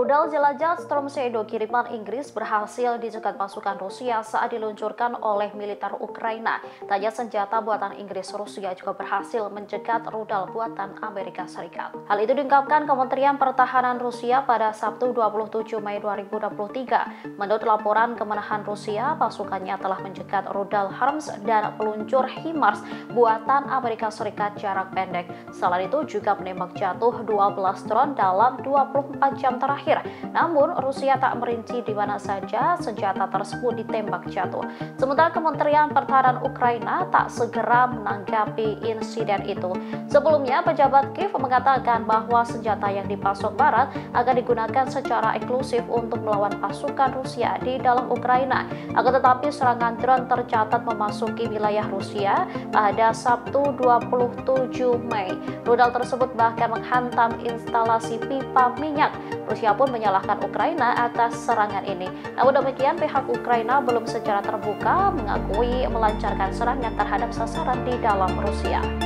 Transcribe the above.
Rudal jelajah Storm Shadow kiriman Inggris berhasil dicegat pasukan Rusia saat diluncurkan oleh militer Ukraina. Tak hanya senjata buatan Inggris, Rusia juga berhasil mencegat rudal buatan Amerika Serikat. Hal itu diungkapkan Kementerian Pertahanan Rusia pada Sabtu 27 Mei 2023. Menurut laporan kemenahan Rusia, pasukannya telah mencegat rudal HIMARS dan peluncur HIMARS buatan Amerika Serikat jarak pendek. Selain itu juga menembak jatuh 12 drone dalam 24 jam terakhir. Namun, Rusia tak merinci di mana saja senjata tersebut ditembak jatuh. Sementara Kementerian Pertahanan Ukraina tak segera menanggapi insiden itu. Sebelumnya, pejabat Kiev mengatakan bahwa senjata yang dipasok Barat akan digunakan secara eksklusif untuk melawan pasukan Rusia di dalam Ukraina. Akan tetapi, serangan drone tercatat memasuki wilayah Rusia pada Sabtu 27 Mei. Rudal tersebut bahkan menghantam instalasi pipa minyak. Rusia pun menyalahkan Ukraina atas serangan ini. Namun demikian, pihak Ukraina belum secara terbuka mengakui melancarkan serangan terhadap sasaran di dalam Rusia.